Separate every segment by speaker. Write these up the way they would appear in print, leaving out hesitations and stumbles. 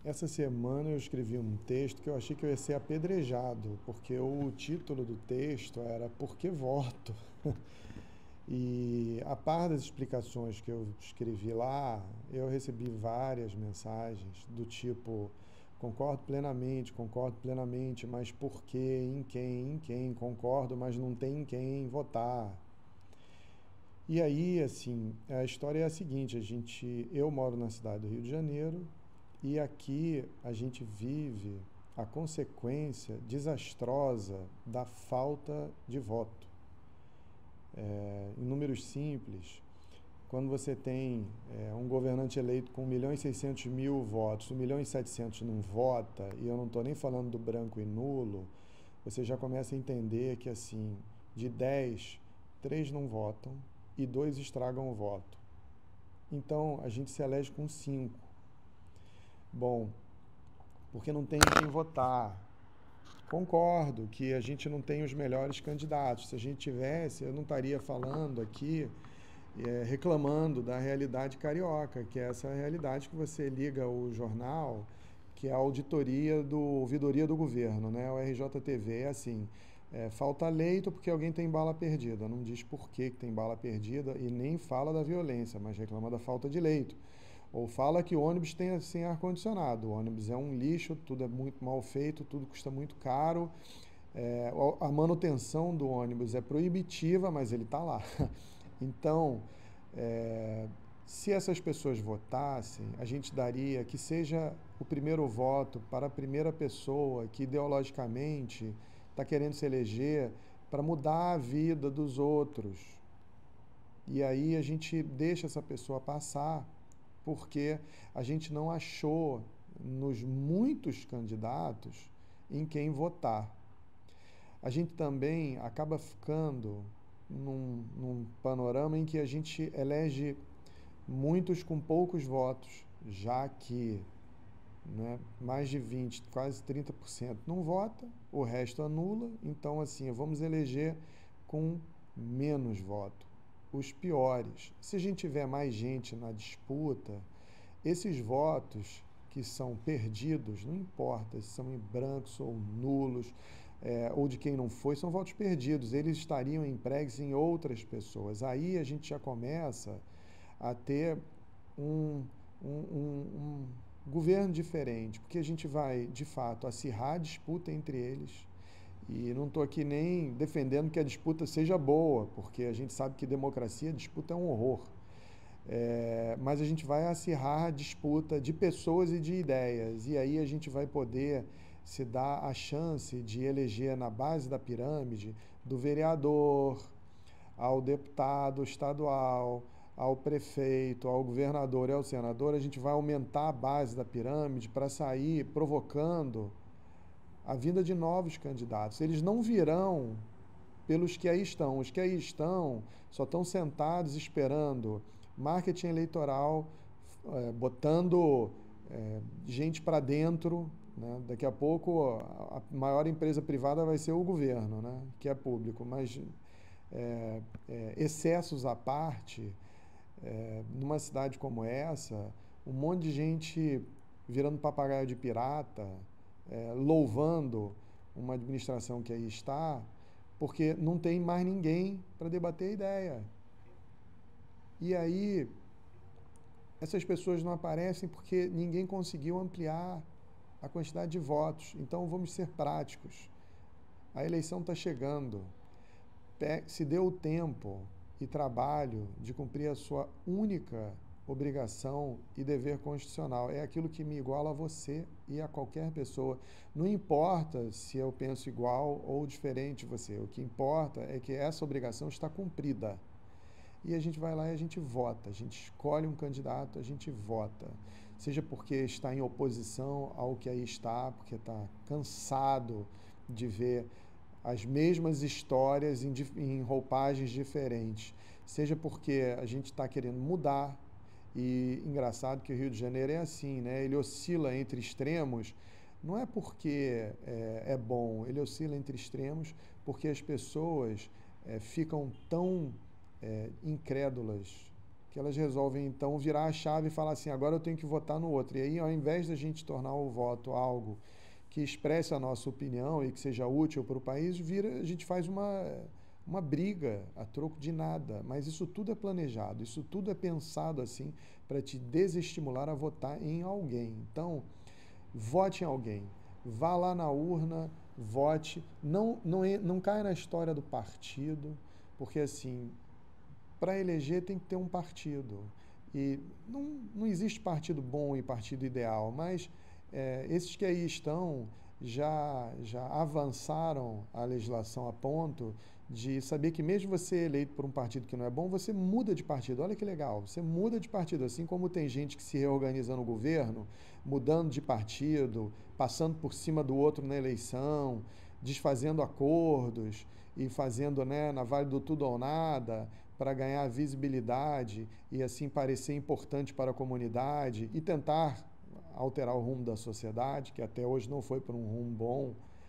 Speaker 1: Essa semana eu escrevi um texto que eu achei que eu ia ser apedrejado, porque o título do texto era Por que voto? E a par das explicações que eu escrevi lá, eu recebi várias mensagens do tipo: concordo plenamente, mas por quê? Em quem? Concordo, mas não tem em quem votar. E aí, assim, a história é a seguinte: eu moro na cidade do Rio de Janeiro e aqui a gente vive a consequência desastrosa da falta de voto. Em números simples, quando você tem um governante eleito com 1.600.000 votos, 1.700.000 não vota, e eu não estou nem falando do branco e nulo, você já começa a entender que, assim, de 10, 3 não votam e 2 estragam o voto. Então, a gente se elege com 5. Bom, porque não tem quem votar. Concordo que a gente não tem os melhores candidatos. Se a gente tivesse, eu não estaria falando aqui, reclamando da realidade carioca, que é essa realidade que você liga o jornal, que é a ouvidoria do governo, né? O RJTV é assim, falta leito porque alguém tem bala perdida. Não diz por que tem bala perdida e nem fala da violência, mas reclama da falta de leito. Ou fala que o ônibus tem sem ar-condicionado. O ônibus é um lixo, tudo é muito mal feito, tudo custa muito caro. A manutenção do ônibus é proibitiva, mas ele está lá. Então, é, se essas pessoas votassem, a gente daria que seja o primeiro voto para a primeira pessoa que ideologicamente está querendo se eleger para mudar a vida dos outros. E aí a gente deixa essa pessoa passar porque a gente não achou nos muitos candidatos em quem votar. A gente também acaba ficando num panorama em que a gente elege muitos com poucos votos, já que, né, mais de 20, quase 30% não vota, o resto anula. Então, assim, vamos eleger com menos voto, os piores. Se a gente tiver mais gente na disputa, esses votos que são perdidos, não importa se são em brancos ou nulos, ou de quem não foi, são votos perdidos. Eles estariam empregues em outras pessoas. Aí a gente já começa a ter um, um governo diferente, porque a gente vai, de fato, acirrar a disputa entre eles. E não estou aqui nem defendendo que a disputa seja boa, porque a gente sabe que democracia, disputa é um horror. Mas a gente vai acirrar a disputa de pessoas e de ideias. E aí a gente vai poder se dar a chance de eleger na base da pirâmide, do vereador ao deputado estadual, ao prefeito, ao governador e ao senador. A gente vai aumentar a base da pirâmide para sair provocando a vinda de novos candidatos. Eles não virão pelos que aí estão. Os que aí estão só estão sentados esperando marketing eleitoral, botando gente para dentro. Né? Daqui a pouco a maior empresa privada vai ser o governo, né? Que é público, mas excessos à parte, numa cidade como essa, um monte de gente virando papagaio de pirata, louvando uma administração que aí está, porque não tem mais ninguém para debater a ideia. E aí, essas pessoas não aparecem porque ninguém conseguiu ampliar a quantidade de votos. Então, vamos ser práticos. A eleição está chegando. Se deu o tempo e trabalho de cumprir a sua única obrigação e dever constitucional. É aquilo que me iguala a você e a qualquer pessoa. Não importa se eu penso igual ou diferente de você. O que importa é que essa obrigação está cumprida. E a gente vai lá e a gente vota. A gente escolhe um candidato, a gente vota. Seja porque está em oposição ao que aí está, porque está cansado de ver as mesmas histórias em roupagens diferentes. Seja porque a gente está querendo mudar. E engraçado que o Rio de Janeiro é assim, né? Ele oscila entre extremos, não é porque é bom, ele oscila entre extremos porque as pessoas ficam tão incrédulas que elas resolvem então virar a chave e falar assim, agora eu tenho que votar no outro. E aí, ao invés da gente tornar o voto algo que expresse a nossa opinião e que seja útil para o país, a gente faz uma briga a troco de nada. Mas isso tudo é planejado, isso tudo é pensado assim para te desestimular a votar em alguém. Então, vote em alguém. Vá lá na urna, vote. Não caia na história do partido, porque assim, para eleger tem que ter um partido. E não existe partido bom e partido ideal, mas esses que aí estão já avançaram a legislação a ponto de saber que mesmo você eleito por um partido que não é bom, você muda de partido. Olha que legal, você muda de partido. Assim como tem gente que se reorganiza no governo, mudando de partido, passando por cima do outro na eleição, desfazendo acordos e fazendo, né, na Vale do Tudo ou Nada, para ganhar visibilidade e assim parecer importante para a comunidade e tentar alterar o rumo da sociedade, que até hoje não foi para um rumo bom.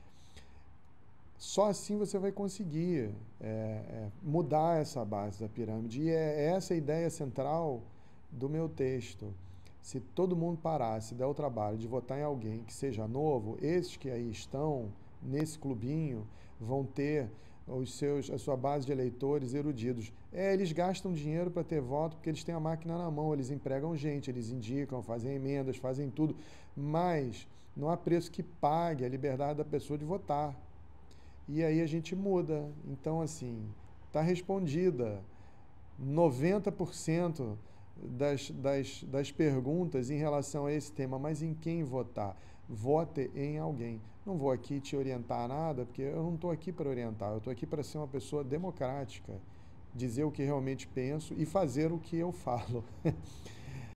Speaker 1: Só assim você vai conseguir mudar essa base da pirâmide. E é essa a ideia central do meu texto. Se todo mundo parar, se der o trabalho de votar em alguém que seja novo, esses que aí estão nesse clubinho vão ter a sua base de eleitores erudidos. Eles gastam dinheiro para ter voto porque eles têm a máquina na mão, eles empregam gente, eles indicam, fazem emendas, fazem tudo, mas não há preço que pague a liberdade da pessoa de votar. E aí a gente muda. Então, assim, está respondida 90% das perguntas em relação a esse tema, mas em quem votar? Vote em alguém. Não vou aqui te orientar nada, porque eu não estou aqui para orientar, eu estou aqui para ser uma pessoa democrática, dizer o que realmente penso e fazer o que eu falo.